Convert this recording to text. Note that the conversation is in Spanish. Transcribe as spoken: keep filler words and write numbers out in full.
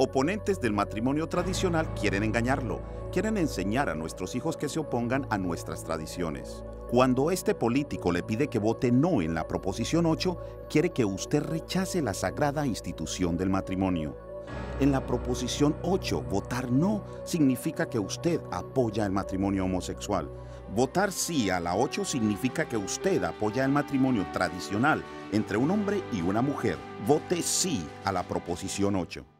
Oponentes del matrimonio tradicional quieren engañarlo, quieren enseñar a nuestros hijos que se opongan a nuestras tradiciones. Cuando este político le pide que vote no en la Proposición ocho, quiere que usted rechace la sagrada institución del matrimonio. En la Proposición ocho, votar no significa que usted apoya el matrimonio homosexual. Votar sí a la ocho significa que usted apoya el matrimonio tradicional entre un hombre y una mujer. Vote sí a la Proposición ocho.